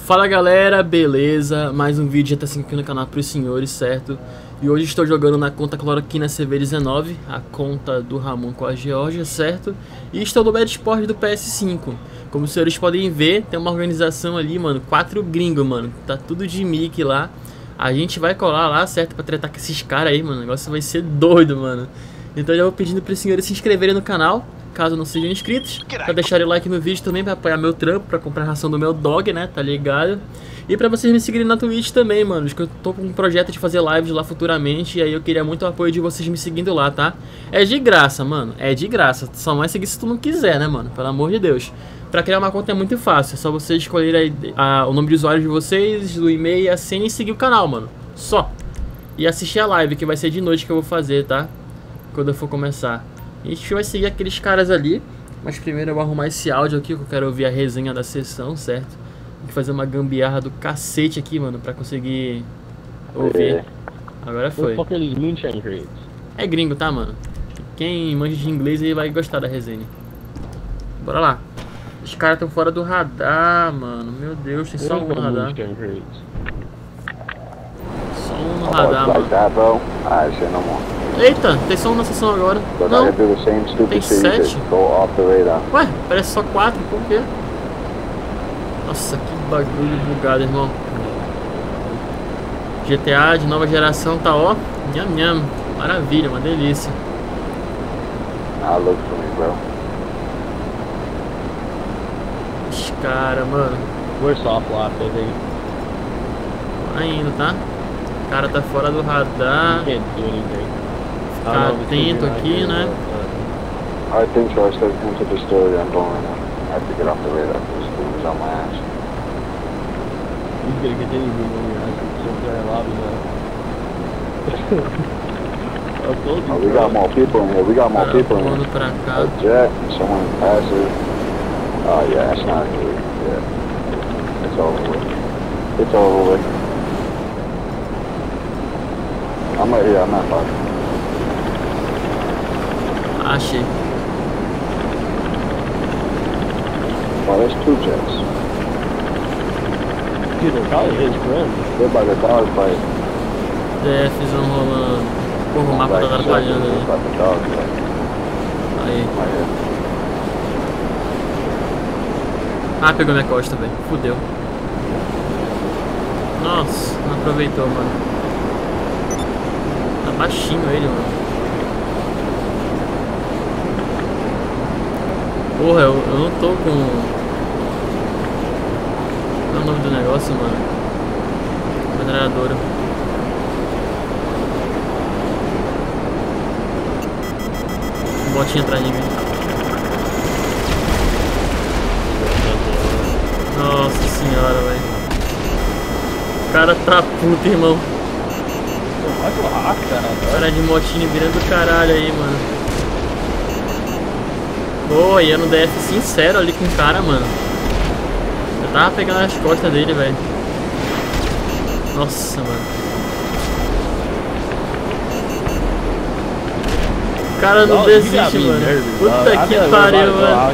Fala galera, beleza? Mais um vídeo já tá aqui no canal pros senhores, certo? E hoje estou jogando na conta Cloroquina CV19, a conta do Ramon com a Geórgia, certo? E estou no Bad Sport do PS5. Como os senhores podem ver, tem uma organização ali, mano, 4 gringos, mano. Tá tudo de mic lá. A gente vai colar lá, certo? Pra tratar com esses caras aí, mano. O negócio vai ser doido, mano. Então já vou pedindo pros senhores se inscreverem no canal, caso não sejam inscritos, pra deixarem like no vídeo também, pra apoiar meu trampo, pra comprar a ração do meu dog, né, tá ligado? E pra vocês me seguirem na Twitch também, mano, que eu tô com um projeto de fazer lives lá futuramente, e aí eu queria muito o apoio de vocês me seguindo lá, tá? É de graça, mano, é de graça, só não vai seguir se tu não quiser, né, mano, pelo amor de Deus. Pra criar uma conta é muito fácil, é só vocês escolherem o nome de usuário de vocês, o e-mail, a senha e seguir o canal, mano, só. E assistir a live, que vai ser de noite que eu vou fazer, tá? Quando eu for começar. A gente vai seguir aqueles caras ali, mas primeiro eu vou arrumar esse áudio aqui, que eu quero ouvir a resenha da sessão, certo? Tem que fazer uma gambiarra do cacete aqui, mano, pra conseguir ouvir. Agora foi. É gringo, tá, mano? Quem manja de inglês aí vai gostar da resenha. Bora lá. Os caras estão fora do radar, mano. Meu Deus, tem só um no radar. Só um no radar, mano. Eita, tem só um na sessão agora. Não, tem 7. Ué, parece só 4, por quê? Nossa, que bagulho bugado, irmão. GTA de nova geração tá, ó, nham nham. Maravilha, uma delícia. Os caras, mano. Vai indo, tá? O cara tá fora do radar. Ficar atento aqui, né? I think so. I started into the story. I'm going right now. I have to get off the radar. This thing is on my ass. He's gonna continue moving on your ass. So there, lobby now. Oh, we got more people in here. We got more people in here. Pra cá. A jet, someone passes. Oh yeah, that's not good. Yeah, it's over with. It's over with. I'm right here. I'm not talking. Achei. Oh, there's 2 jets. Dude, they're probably his friends. They're by the dog fight. DFzão rolando. Porra, o mapa tá atrapalhando ali. By the dog fight. Aí. Right here. Ah, pegou minha costa, velho. Fudeu. Nossa, não aproveitou, mano. Tá baixinho ele, mano. Porra, eu não tô com... Qual é o nome do negócio, mano? Metralhadora. Um botinho atrás de mim. Nossa senhora, velho. O cara tá puto, irmão. Cara de motinho virando do caralho aí, mano. Pô, ia no DF sincero ali com o cara, mano. Eu tava pegando as costas dele, velho. Nossa, mano. O cara não desiste, mano. Puta que pariu, mano.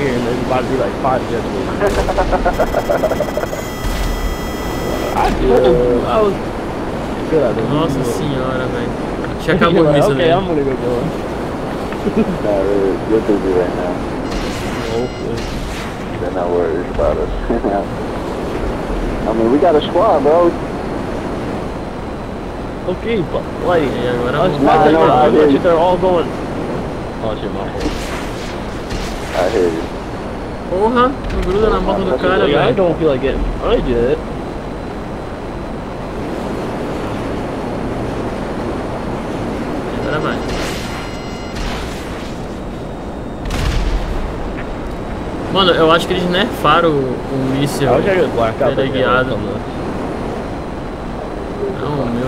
Nossa senhora, velho. Acho que acabou isso, né? You're busy right now. They're not worried about us. I mean, we got a squad, bro. Okay, but like, they're all going. Oh shit, my fault. I hear you. Porra, não gruda na moto do cara, I velho. don't feel like getting it. Agora vai. Mano, eu acho que eles nerfaram o míssil teleguiado. Não, meu.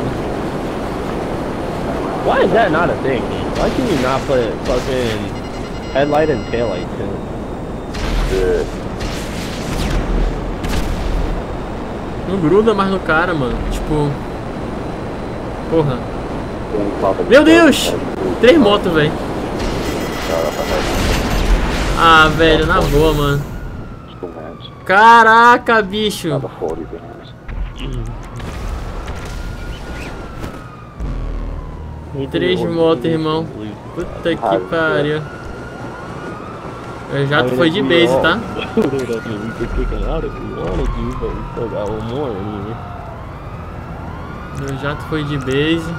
Why is that not a thing? Why can you not put fucking headlight and taillight too? Yeah. Não gruda mais no cara, mano. Tipo... Porra. Meu Deus! 3 motos, velho. Ah, velho, na boa, mano. Caraca, bicho. 3 motos, irmão. Puta que pariu. O jato foi de base, tá? Meu jato foi de base.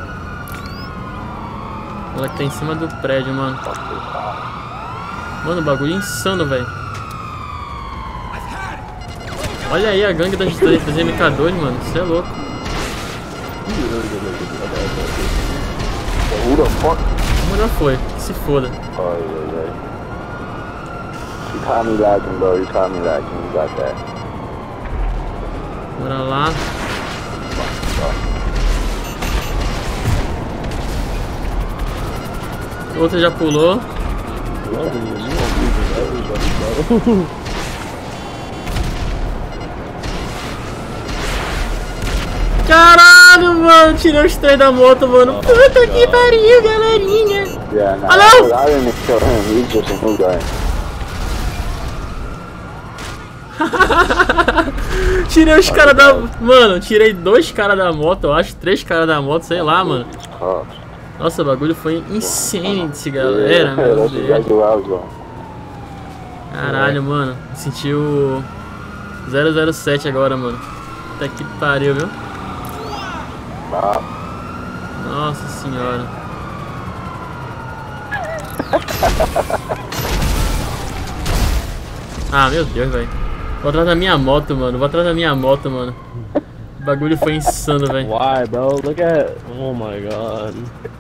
Ela que tá em cima do prédio, mano. Mano, o bagulho é insano, velho. Olha aí a gangue das MK2, mano. Isso é louco. Who the fuck? Como já foi? Que se foda. Oh, yeah. You caught me lagging, bro. You caught me lagging. You got that. Bora lá. Outra já pulou. Caralho, mano. Tirei os 3 da moto, mano. Puta que pariu, galerinha. Yeah, nah, Hello? I didn't kill him. He's just a new guy. Tirei os caras da... Mano, tirei 2 caras da moto, eu acho. 3 caras da moto, sei lá, mano. Nossa, o bagulho foi insane desse galera, meu That's Deus. exactly where I was going. Caralho, mano. Senti o 007 agora, mano. Até que pariu, viu? Nah. Nossa senhora. Ah, meu Deus, velho. Vou atrás da minha moto, mano. Vou atrás da minha moto, mano. O bagulho foi insano, velho. Why, bro? Look at... Oh my god.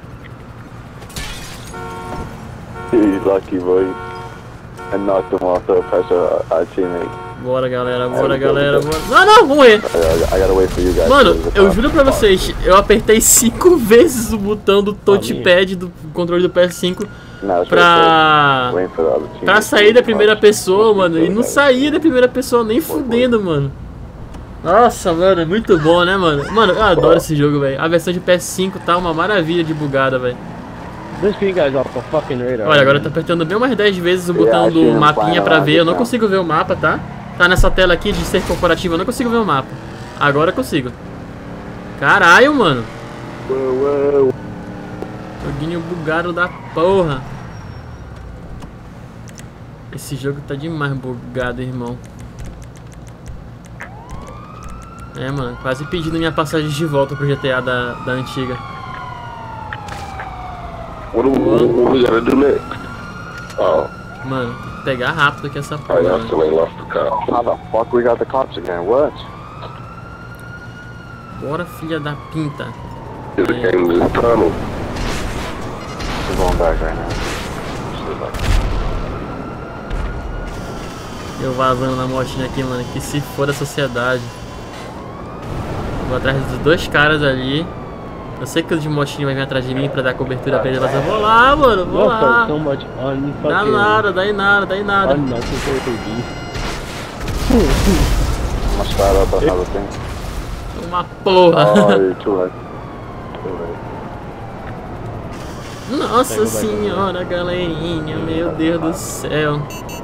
He's lucky, boy. I knocked him off the pressure, our teammate. Bora, galera. Bora, galera. Bora. Não, não, vamos morrer. I gotta wait for you guys. Mano, eu juro pra vocês, eu apertei 5 vezes o botão do touchpad do controle do PS5 pra sair da primeira pessoa, mano. E não saía da primeira pessoa nem fudendo, mano. Nossa, mano, é muito bom, né, mano? Mano, eu adoro esse jogo, velho. A versão de PS5 tá uma maravilha de bugada, velho. Olha, agora tá apertando bem umas 10 vezes o botão do mapinha pra ver. Eu não consigo ver o mapa, tá? Tá nessa tela aqui de ser corporativo, eu não consigo ver o mapa. Agora eu consigo. Caralho, mano. Joguinho bugado da porra. Esse jogo tá demais bugado, irmão. É, mano, quase pedindo minha passagem de volta pro GTA da antiga. What we gotta do next? Oh. Mano, tem que pegar rápido aqui essa porra. I still ain't lost the cops. How the fuck we got the cops again? What? Bora, filha da pinta. There's a gang in this tunnel. We're going back right now. Eu vazando na motinha aqui, mano. Que se for da sociedade. Vou atrás dos 2 caras ali. Eu sei que o de motinho vai vir atrás de mim pra dar cobertura pra ele, mas eu vou lá, mano, vou lá. Dá nada, dá em nada, dá em nada. Uma porra. Nossa senhora, galerinha, meu Deus do céu.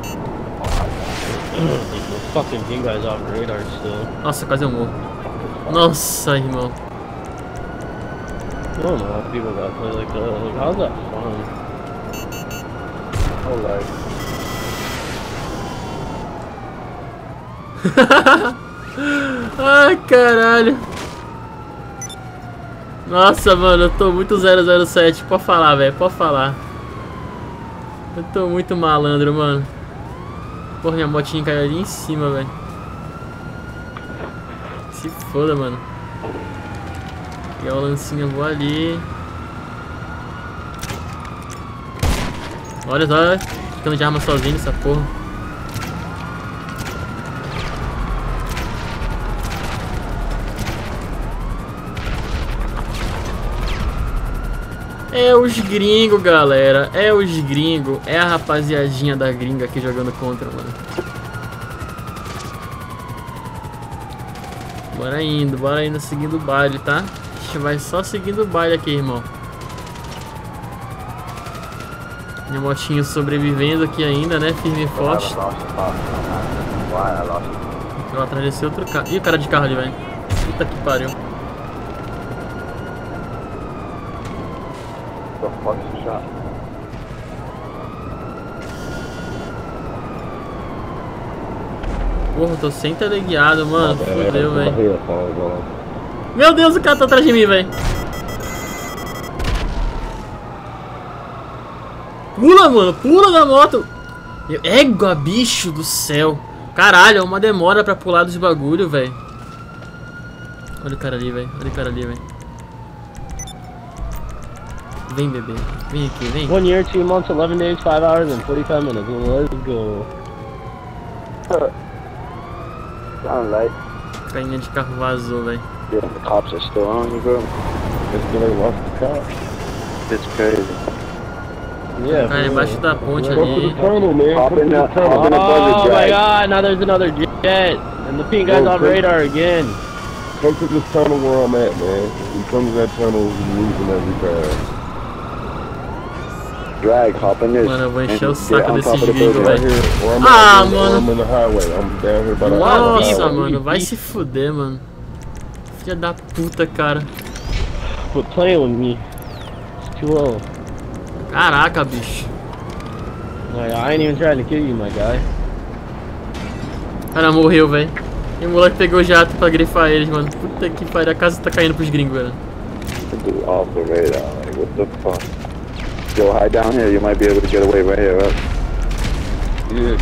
Nossa, quase eu morro. Nossa, irmão. I don't know how people got play like that. Like, how's that fun? Oh, ai, caralho. Nossa, mano, eu tô muito 007. Pode falar, velho, pode falar. Eu tô muito malandro, mano. Porra, minha motinha caiu ali em cima, velho. Se foda, mano. E o lancinho voa ali. Olha só, ficando de arma sozinho essa porra. É os gringos, galera. É os gringos. É a rapaziadinha da gringa aqui jogando contra, mano. Bora indo seguindo o baile, tá? A gente vai só seguindo o baile aqui, irmão. Minha motinha sobrevivendo aqui ainda, né? Firme e forte. Eu vou atrás desse outro carro. Ih, o cara de carro ali, velho. Puta que pariu. The fuck's the shot? Porra, eu tô sem teleguiado, mano. Fudeu, velho. velho. Meu Deus, o cara tá atrás de mim, velho. Pula, mano. Pula da moto. Égua, bicho do céu. Caralho, é uma demora pra pular dos bagulho, velho. Olha o cara ali, velho. Olha o cara ali, velho. Vem, bebê. Vem aqui, vem. 1 year, 2 months, 11 days, 5 hours, and 45 minutes. Let's go. Sound like Cainha de carro vazou, velho. the cops are still on you, bro. It's gonna lost the car. It's crazy. Yeah. Cara, embaixo da ponte Go to ali. the tunnel, man. Hop Go to in the the- hop tunnel. in the buzzer Oh my drive. god, now there's another jet. And the pink guy's Bro, on come- radar again. Come to this tunnel where I'm at, man. We come to that tunnel, we losing every time. Drag, hop in this. Mano, eu vou encher and o saco get on desses top of the gringos, building. Right velho. here, or I'm, Ah, or mano. I'm in the highway. I'm down here by the Nossa, Nossa, mano, vai se fuder, mano. Filha da puta, cara. Quit playing with me. It's too low. Caraca, bicho. Like, I ain't even trying to kill you, my guy. O cara morreu, velho. E o moleque pegou o jato pra grifar eles, mano. Puta que pariu, a casa tá caindo pros gringos, velho. Dude, off the radar. Like, what the fuck? Yo, hide down here. You might be able to get away right here, right? Yeah.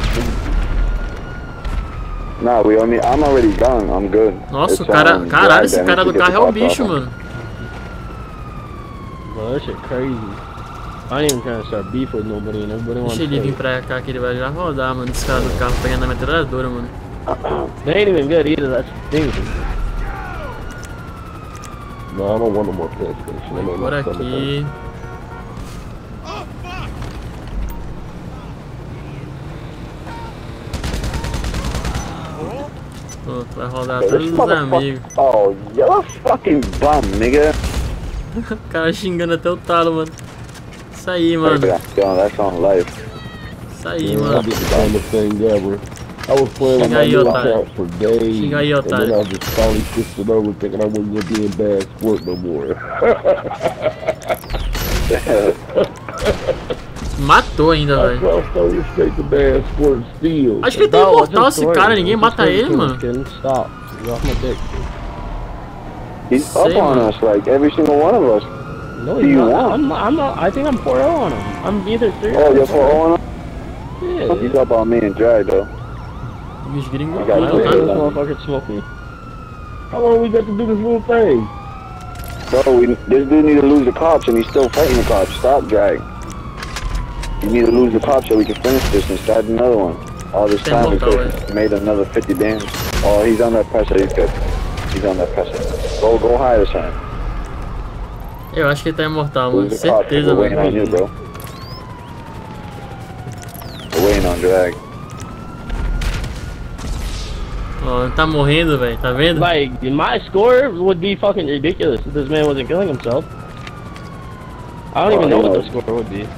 Nah, I'm already done. I'm good. Nossa, o It's, cara. drive Caralho, esse damage cara to do get carro the é um cops bicho, off him. mano. Bro, that shit crazy. I ain't even trying to start beef with nobody, and everybody wants Deixa ele vir to. pra cá que ele vai já rodar, mano. Esse cara do carro pegando a metralhadora, mano. They ain't even good either, that's the thing. No, I don't want no more pet station. I'm Por not aqui. Pronto, vai rodar This todos os motherfucker- amigos. Oh, you're a fucking bum, nigga. O cara xingando até o talo, mano. Isso aí, mano. Yo, that's on life. Isso aí, Yeah, I mano. did the dumbest thing ever. I was playing with Xinga my aí, little otário. account for days, Xinga aí, and then otário. I just finally switched it over thinking I wasn't gonna be in bad sport no more. Matou ainda, I velho. crossed over straight to bad sport still. Acho que ele tá Bro, what's imortal the esse story? cara, ninguém What's the mata story ele, to mano. this kid? Stop. You're off my dick. He's Say, up on man. us, like every single one of us. No, Do he's you not. want? I'm not. I think I'm 4-0 on him. I'm either 3 Oh, you're for all on us? Yeah, He's up on me and drag, though. E os gringos. I got Vai, you. this vai. motherfucker smoke me. How long we got to do this little thing? Bro, this dude need to lose the cops, and he's still fighting the cops. Stop, drag. You need to lose the cops so we can finish this and start another one. All this time we could have made another 50 damage. Oh, he's on that pressure. He's good. He's on that pressure. Go higher, son. Eu acho que ele tá imortal, mano. Lose the cops. Certeza, We're waiting on mano. you, bro. We're waiting on drag. Ó, ele tá morrendo, velho. Tá vendo? Like, my score would be fucking ridiculous if this man wasn't killing himself. I don't even know what the score would be.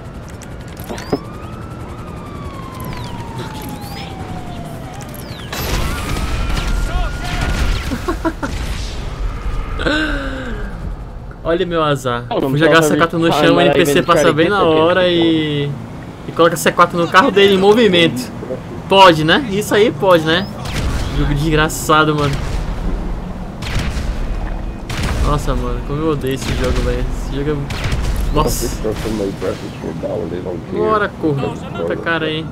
Olha meu azar. Oh, não Vou jogar precisa C4 no time, chão, o mas aí NPC vem passa try to bem get na the hora kill. e coloca C4 no carro dele em movimento. Pode, né? Isso aí pode, né? Jogo desgraçado, mano. Nossa, mano, como eu odeio esse jogo, velho. Esse jogo é... Nossa. Somebody breakfast for $1, they don't care. Bora, corra. Puta cara aí.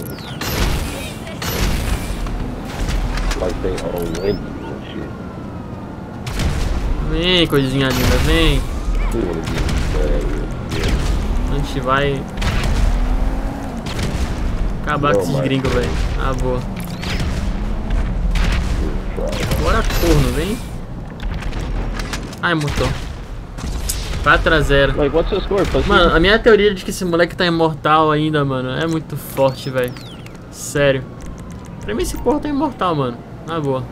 Like they own Wendy's and shit. Vem, coisinha linda, vem. They wanna be bad. A gente vai acabar com esses gringos, velho. Ah, boa. Bora, corno, vem. Ai, motor. 4-0. Like, what's the score, pussy? Mano, a minha teoria de que esse moleque tá imortal ainda, mano, é muito forte, velho. Sério. Pra mim esse porra tá imortal, mano. Na boa.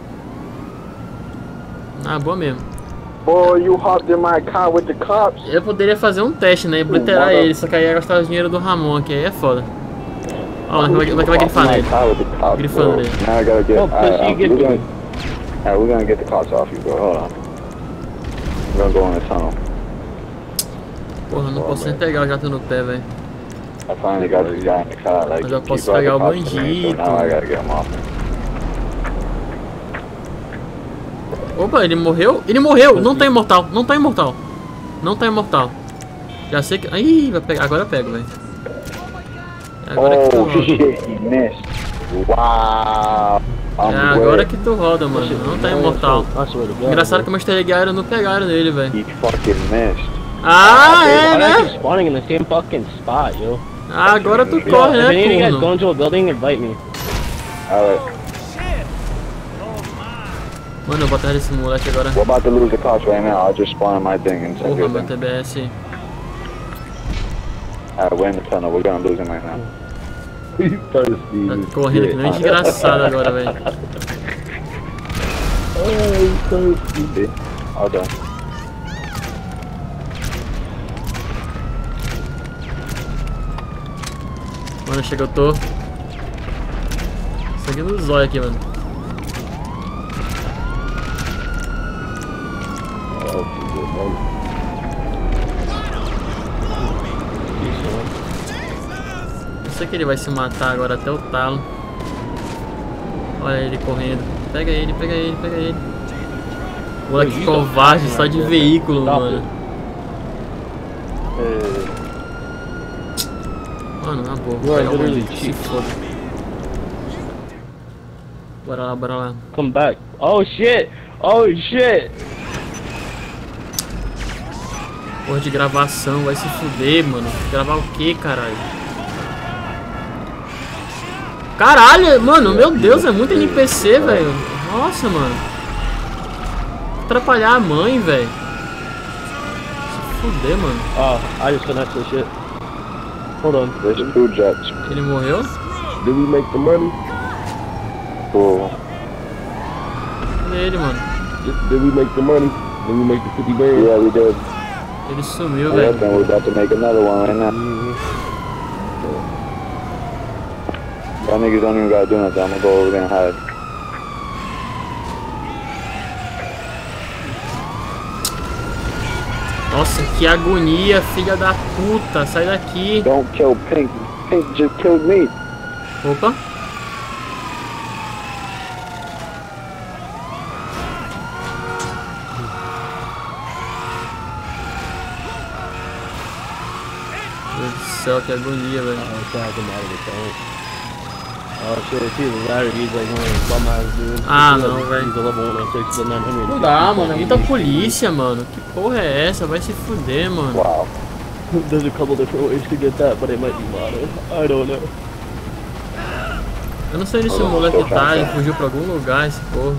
Na boa mesmo. Boy, you hopped in my car with the cops. Eu poderia fazer um teste, né? E obliterar ele, só que aí ia gastar o dinheiro do Ramon aqui, aí é foda. Ó, vai grifar nele. Grifando nele. Now I gotta get. Oh, pussy, get we're me. gonna- Alright, we're gonna get the cops off you, bro. Hold on. We're gonna go in the tunnel. Porra, não posso nem pegar o jato no pé, velho. I finally got this guy in the car. Like, Mas eu he posso brought the pegar o cops to me, so now I bandido. gotta get him off. Opa, ele morreu? Ele morreu! Não tá imortal, não tá imortal. Não tá imortal. Já sei que... Ih, vai pegar. Agora eu pego, velho. Agora que tu Oh, roda. shit, he missed. Wow. É agora que tu roda, mano. Não tá imortal. I swear to God. Engraçado que meus teleguiaram não pegaram nele, velho. He fucking missed. Ah, Why é, do I né? keep spawning in the same fucking spot, yo? Ah, agora tu Yo, corre, if any of you né, guys go turno? into a building, invite me. Alright. Mano, eu vou atrás desse moleque agora. We're about to lose the cops right now. I'll just spawn my thing and send Porra, you meu a thing. TBS. Alright, we're in the tunnel. We're gonna lose him right now. He's thirsty. Tá as correndo que shit. nem desgraçado agora, velho. Oh, he's thirsty. See? All done. Mano, chega, eu tô. Sangue no zóio aqui, mano. Oh, she's good, man. Eu sei que ele vai se matar agora até o talo. Olha ele correndo. Pega ele, pega ele, pega ele. Moleque covarde, só de veículo, mano. Mano, na boa, vou pegar o bandido, se foda. Bora lá, bora lá. Come back. Oh shit! Oh shit! Porra de gravação, vai se fuder, mano. Gravar o que, caralho? Caralho, mano, meu Deus, é muito NPC, velho. Nossa, mano. Atrapalhar a mãe, velho. Se fuder, mano. Oh, I just finished this shit. Hold on. There's two jets. Ele morreu? Did we make the money? Cool. Cadê ele, mano? Did we make the money? Did we make the 50 bands? Yeah, we did. Ele sumiu, I velho. reckon we're about to make another one right now. Y'all niggas don't even gotta do nothing. I'm gonna go over there and hide. Nossa, que agonia, filha da puta. Sai daqui. Don't kill Pink. Pink just killed me. Opa. Meu Deus do céu, que agonia, velho. Oh, God, I'm out of the tank. Oh shit, if he's a ladder, he's like one of those bum ass dudes. Ah, não, velho. He's a level 106 to 900. Não dá, mano. É muita polícia, mano. Que porra é essa? Vai se fuder, mano. Wow. There's a couple different ways to get that, but it might be modded. I don't know. Eu não sei onde esse moleque tá. Ele fugiu pra algum lugar, esse porra.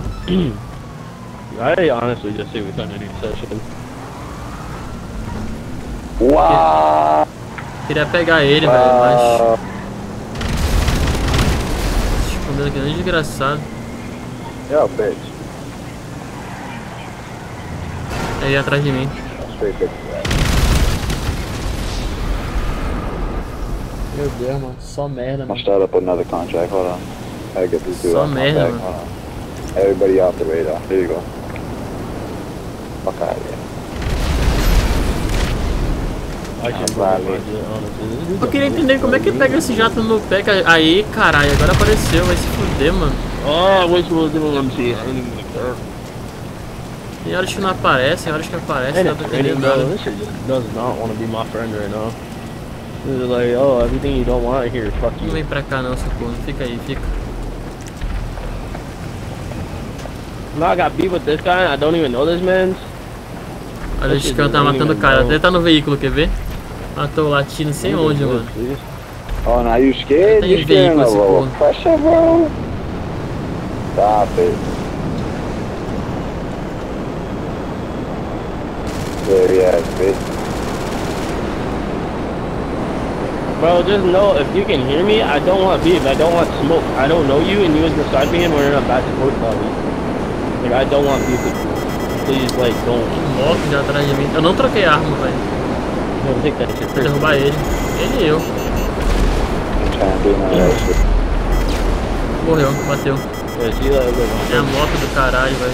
I honestly just say we found a new session. Wow. Queria pegar ele, velho, mas... Se escondendo aqui, nem desgraçado. Yo, bitch. Ele ia atrás de mim. Straight bitch. Meu Deus, mano. Só merda, I'll mano. start up another contract. Hold on. I gotta get this dude Só off my merda, back. mano. Hold on. Everybody off the radar. Here you go. Fuck out of here. I should Right. probably do it, honestly. Eu queria entender como é que pega esse jato no pé. Aí, caralho, agora apareceu. Vai se fuder, mano. Oh, I wish we were doing MC. Tem horas que não aparece, tem horas que aparece. And Não it's tô raining, entendendo bro. nada. This shit just does not want to be my friend right now. This is like, oh, everything you don't want here, fuck Não you. vem pra cá não, socorro. Fica aí, fica. No, I got beef with this guy. I don't even know this man. Olha, esse cara tá matando o cara. Ele tá no veículo, quer ver? Matou o latino sem onde, mano. Oh, now you scared? Tem You scared veículo of esse a porra. pressure, bro? Stop it. Very ass bitch. Bro, just know if you can hear me, I don't want beef. I don't want smoke. I don't know you, and you was beside me, and we're in a back and forth lobby. Like, I don't want beef with you. Please, like, don't. Moto já atrás de mim. Eu não troquei arma, velho. Don't take that shit Vou first. derrubar ele. Ele e eu. I'm trying to do none of that shit. Morreu, bateu. Yeah, see that? É a moto do caralho, velho.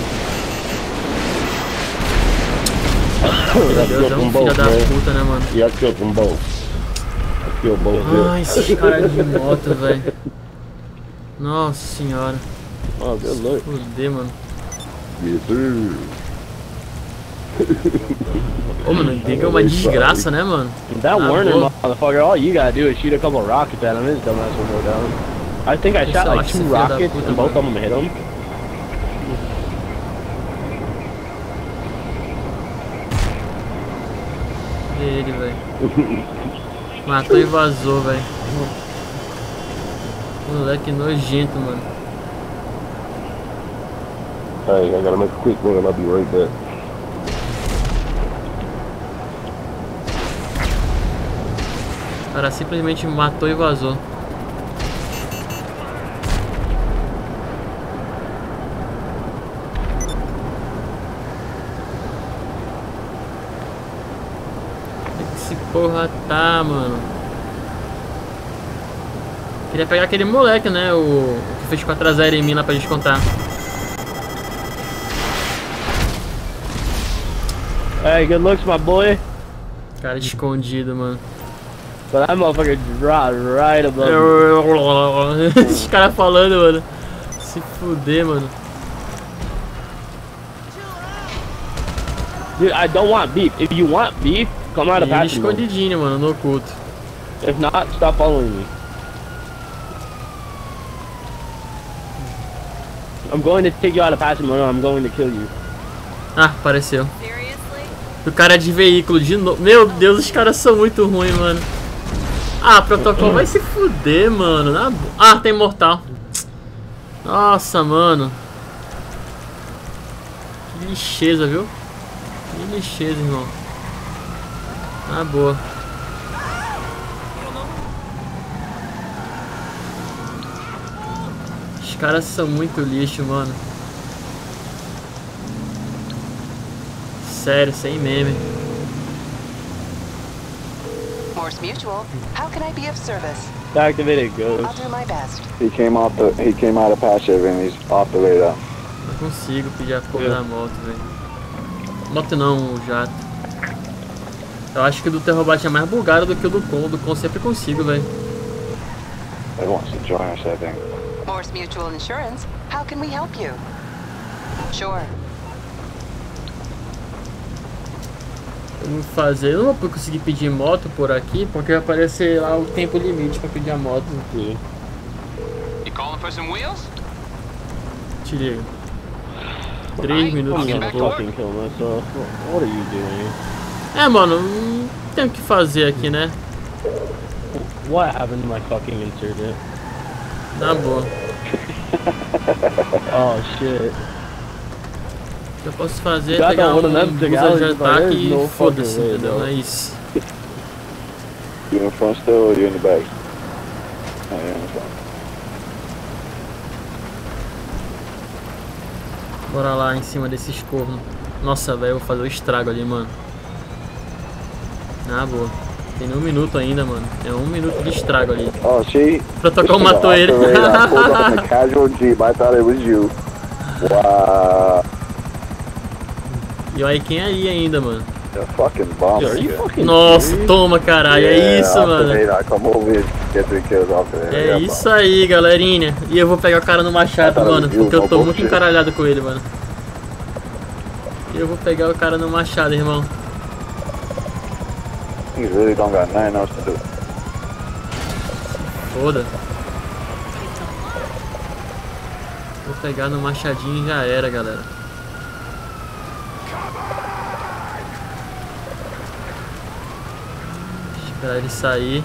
Meu Deus, é um filho da puta, né, mano? Yeah, I killed them both. I killed both. Ai, esses caras de moto, velho. Nossa senhora. Oh, good look. Fudeu, mano. Yes, sir. Ô, mano, Giga é uma desgraça, né, mano? That Ah, Werner boa. motherfucker, all you gotta do is shoot a couple of rockets at him, his dumbass will go down. I think I shot like 2 rockets and both of them hit him. Ele, velho. Matou e vazou, velho. Moleque nojento, mano. Hey, I gotta make a quick run. I'll be right back. O cara simplesmente matou e vazou. Onde que esse porra tá, mano? Queria pegar aquele moleque, né? O que fez 4x0 em mim lá pra gente contar. Hey, good looks, my boy. Cara escondido, mano. But that motherfucker dropped right above me. Esses caras falando, mano. Se fuder, mano. Dude, I don't want beef. If you want beef, come out of Ele passing mode. escondidinho, mano, no oculto. If not, stop following me. I'm going to take you out of passing mode, or I'm going to kill you. Ah, apareceu. O cara é de veículo de novo. Meu Deus, os caras são muito ruins, mano. Ah, protocolo vai se fuder, mano. Ah, tem mortal. Nossa, mano. Que lixeza, viu? Que lixeza, irmão. Ah, boa. Os caras são muito lixo, mano. Sério, sem meme. Morse Mutual, how can I be of service? Activated I'll ghost. do my best. He came out of passive and he's off the radar. Não consigo pedir a porra da moto, velho. Moto não, o jato. Eu acho que o do Terrorbat é mais bugado do que o do Con. O do Con sempre consigo, velho. He wants to join us, I think. Morse Mutual Insurance, how can we help you? Sure. Eu vou fazer. Eu não vou conseguir pedir moto por aqui, porque vai aparecer lá o tempo limite pra pedir a moto. Yeah. You calling for some wheels? Tirei. 3 minutos I'm de gonna voo. fucking kill myself. What are you doing? É, mano, não tem o que fazer aqui, né? What happened to my fucking insurgent? Na boa. Oh shit. O que eu posso fazer é Got pegar one um of them usa de together, ataque there's e no foda-se, fucking way, entendeu? bro. É isso. You in the front still or you in the back? Oh, you're in the front. Bora lá em cima desses cornos. Nossa, velho, eu vou fazer o estrago ali, mano. Na boa. Tem 1 minuto ainda, mano. Tem 1 minuto de estrago ali. Oh, see? O protocolo matou ele. I pulled up in a casual Jeep. I thought it was you. Wow. E olha quem é aí ainda, mano. You're fucking bomb. Dude, are you fucking Nossa, serious? toma, caralho. É isso, off mano. The radar. Come over here, get 3 kills off the radar. É Yeah, isso aí, galerinha. E eu vou pegar o cara no machado, Cara, mano. viu? Porque eu tô Uma muito bullshit. encaralhado com ele, mano. E eu vou pegar o cara no machado, irmão. He really don't got nothing else to do. Foda. Vou pegar no machadinho e já era, galera. Esperar ele sair.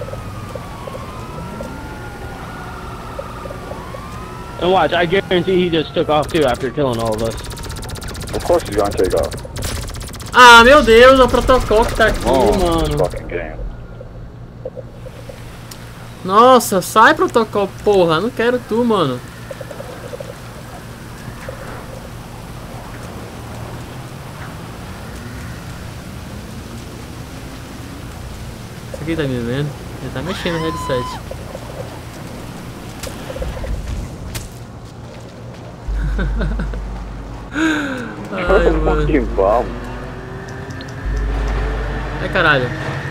And watch, I guarantee he just took off too after killing all of us. Of course he's gonna take off. Ah, meu Deus, é o protocolo que tá aqui, Oh, mano. fucking game. Nossa, sai protocolo, porra. Não quero tu, mano. Isso aqui tá me vendo? Ele tá mexendo no headset. Ai, mano. Fucking bomb. Ai, caralho.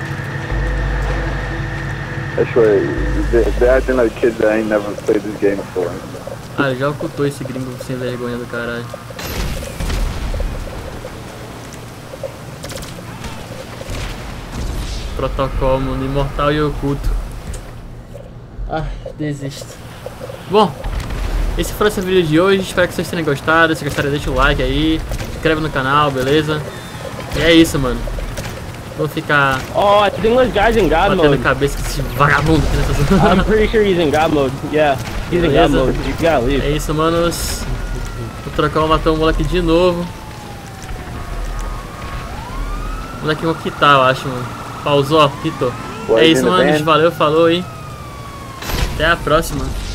I swear, they're acting like kids that ain't never played this game before. Ah, já ocultou esse gringo sem vergonha do caralho. Protocolo, mano, imortal e oculto. Ah, desisto. Bom, esse foi esse vídeo de hoje. Espero que vocês tenham gostado. Se gostaram, deixa o like aí. Se inscreve no canal, beleza? E é isso, mano. Vou ficar Oh, I think this guy's in God batendo mode. cabeça com esse vagabundo aqui nessa zona. I'm pretty sure he's in God mode. Yeah, he's in God Beleza? mode. You gotta leave. É isso, manos. O Trocão matou o moleque de novo. O moleque vou quitar, eu acho, mano. Pausou, ó, quitou. É isso, manos. Valeu, falou aí. Até a próxima.